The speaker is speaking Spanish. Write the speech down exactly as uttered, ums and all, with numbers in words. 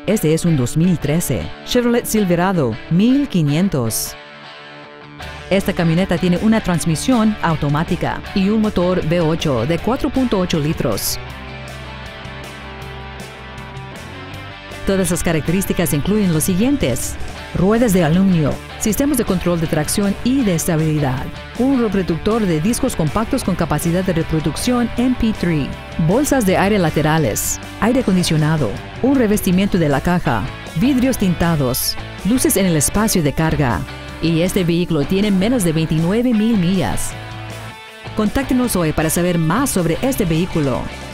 Este es un dos mil trece Chevrolet Silverado mil quinientos. Esta camioneta tiene una transmisión automática y un motor V ocho de cuatro punto ocho litros. Todas las características incluyen los siguientes: ruedas de aluminio, sistemas de control de tracción y de estabilidad, un reproductor de discos compactos con capacidad de reproducción M P tres, bolsas de aire laterales, aire acondicionado, un revestimiento de la caja, vidrios tintados, luces en el espacio de carga. Y este vehículo tiene menos de veintinueve mil millas. Contáctenos hoy para saber más sobre este vehículo.